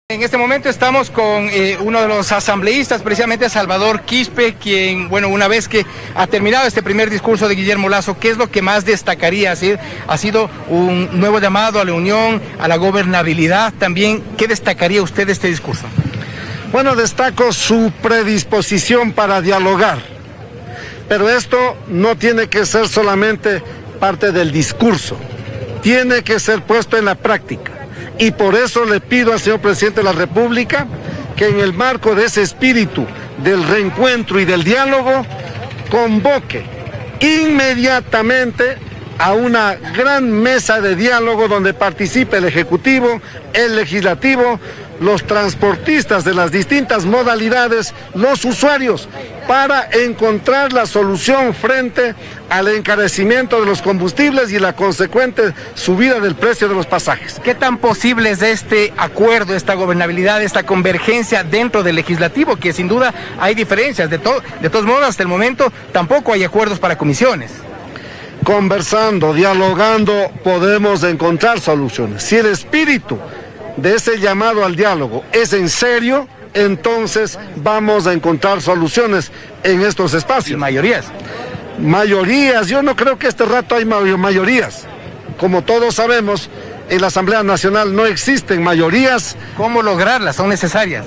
En este momento estamos con uno de los asambleístas, precisamente Salvador Quispe, quien, bueno, una vez que ha terminado este primer discurso de Guillermo Lasso, ¿qué es lo que más destacaría? ¿Ha sido un nuevo llamado a la unión, a la gobernabilidad también? ¿Qué destacaría usted de este discurso? Bueno, destaco su predisposición para dialogar, pero esto no tiene que ser solamente parte del discurso, tiene que ser puesto en la práctica. Y por eso le pido al señor presidente de la República que en el marco de ese espíritu del reencuentro y del diálogo, convoque inmediatamente a una gran mesa de diálogo donde participe el Ejecutivo, el Legislativo, los transportistas de las distintas modalidades, los usuarios, para encontrar la solución frente al encarecimiento de los combustibles y la consecuente subida del precio de los pasajes. ¿Qué tan posible es este acuerdo, esta gobernabilidad, esta convergencia dentro del legislativo? Que sin duda hay diferencias, de todos modos hasta el momento tampoco hay acuerdos para comisiones. Conversando, dialogando, podemos encontrar soluciones. Si el espíritu de ese llamado al diálogo es en serio, entonces vamos a encontrar soluciones en estos espacios. ¿Y mayorías? Mayorías, yo no creo que este rato hay mayorías. Como todos sabemos, en la Asamblea Nacional no existen mayorías. ¿Cómo lograrlas? Son necesarias.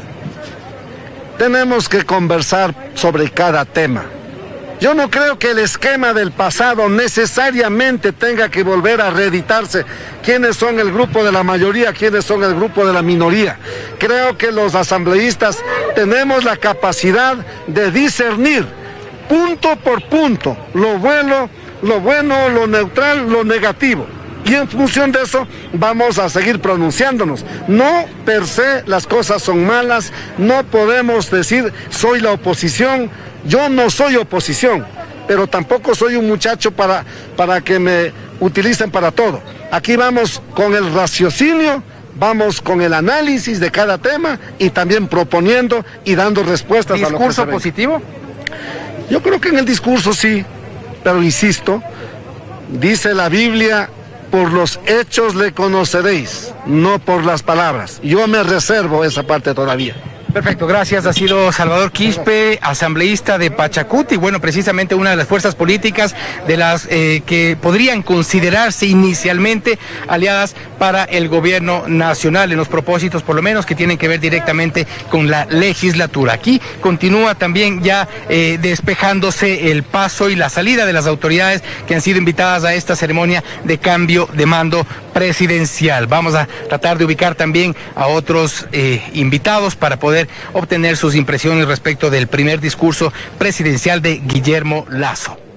Tenemos que conversar sobre cada tema. Yo no creo que el esquema del pasado necesariamente tenga que volver a reeditarse. ¿Quiénes son el grupo de la mayoría? ¿Quiénes son el grupo de la minoría? Creo que los asambleístas tenemos la capacidad de discernir punto por punto lo bueno, lo neutral, lo negativo. Y en función de eso vamos a seguir pronunciándonos. No per se las cosas son malas, no podemos decir soy la oposición. Yo no soy oposición, pero tampoco soy un muchacho para que me utilicen para todo. Aquí vamos con el raciocinio, vamos con el análisis de cada tema y también proponiendo y dando respuestas a lo que se venga. ¿Discurso positivo? Yo creo que en el discurso sí, pero insisto, dice la Biblia, por los hechos le conoceréis, no por las palabras. Yo me reservo esa parte todavía. Perfecto, gracias. Ha sido Salvador Quispe, asambleísta de Pachacuti, bueno, precisamente una de las fuerzas políticas de las que podrían considerarse inicialmente aliadas para el gobierno nacional, en los propósitos por lo menos que tienen que ver directamente con la legislatura. Aquí continúa también ya despejándose el paso y la salida de las autoridades que han sido invitadas a esta ceremonia de cambio de mando presidencial. Vamos a tratar de ubicar también a otros invitados para poder obtener sus impresiones respecto del primer discurso presidencial de Guillermo Lasso.